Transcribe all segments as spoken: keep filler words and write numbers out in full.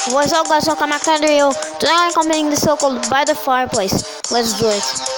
What's up guys, welcome back to another video. Today I'm completing the circle by the fireplace. Let's do it.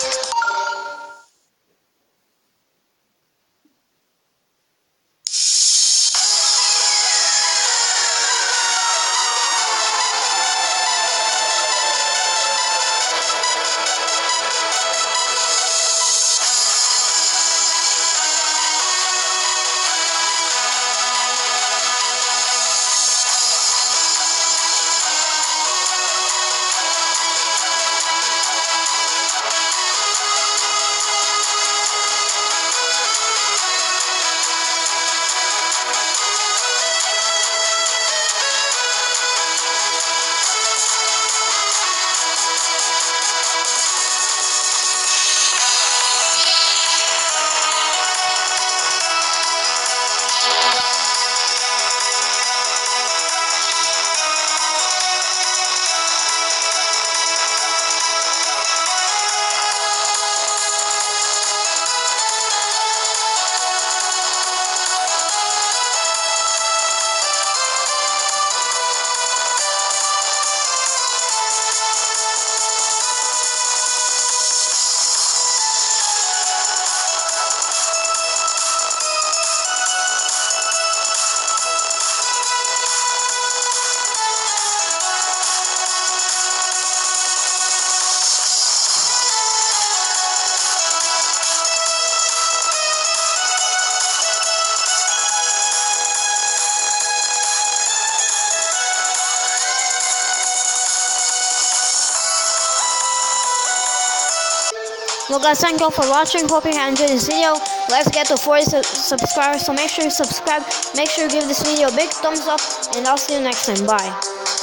Well guys, thank you all for watching. Hope you enjoyed this video. Let's get to forty su subscribers, so make sure you subscribe, make sure you give this video a big thumbs up, and I'll see you next time. Bye.